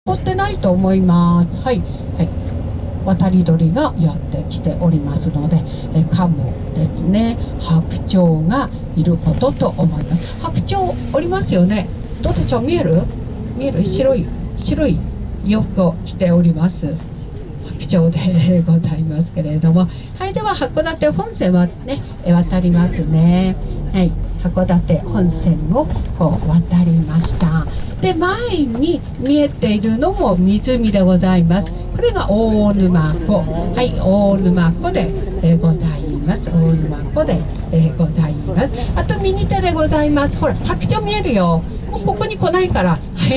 通ってないと思います。はい、はい、渡り鳥がやってきておりますので、カモですね、白鳥がいることと思います。白鳥おりますよね。どうでしょう、見える白い洋服を着ております。白鳥でございますけれども、はい、では函館本線はね渡りますね。はい、函館本線をこう渡りました。で、前に見えているのも湖でございます。これが大沼湖、はい、大沼湖で、ございます。大沼湖で、ございます。あと右手でございます。ほら、白鳥見えるよ。もうここに来ないから、はい、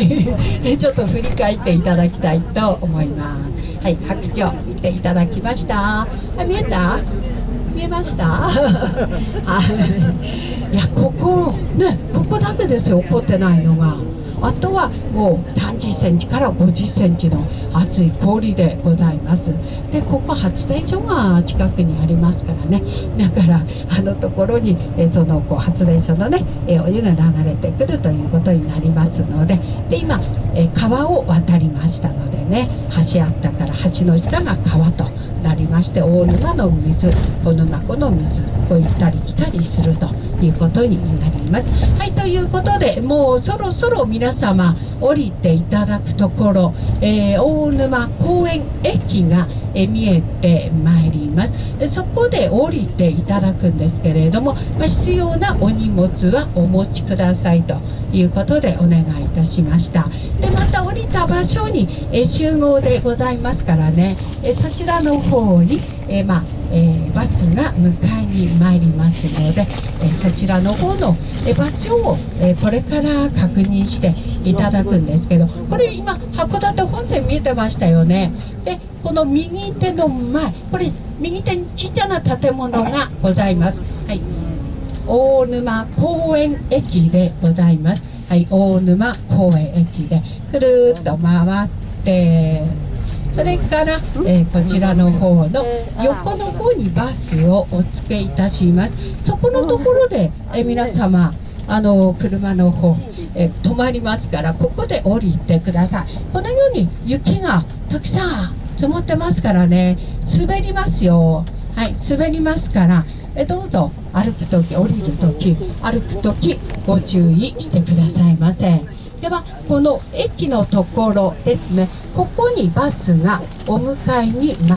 ちょっと振り返っていただきたいと思います。はい、白鳥見ていただきました。見えた？見えました？はい。いや、ここだけですよ、起こってないのが。あとはもう30センチから50センチの厚い氷でございます。で、ここ発電所が近くにありますからね。だからところにその発電所のねお湯が流れてくるということになりますので、で今川を渡りましたのでね、橋あったから橋の下が川となりまして、大沼の水、大沼湖の水を行ったり来たりするということになります。はい、ということで、もうそろそろ皆様降りていただくところ、大沼公園駅が見えてまいります。そこで降りていただくんですけれども、必要なお荷物はお持ちくださいということでお願いいたしました。で、また降りた場所に集合でございますからね、そちらの方にバスが迎えに参りますので、そちらの方の場所をこれから確認していただくんですけど、これ今函館本線見えてましたよね。で、この右手の前、これ右手にちっちゃな建物がございます。はい、大沼公園駅でございます。はい、大沼公園駅でくるっと回って、それから、こちらの方の横の方にバスをお付けいたします。そこのところで、皆様車の方、止まりますから、ここで降りてください。このように雪がたくさん積もってますからね、滑りますよ。はい、滑りますから、どうぞ歩くとき、降りるとき、歩くときご注意してくださいませ。では、この駅のところですね、ここにバスがお迎えに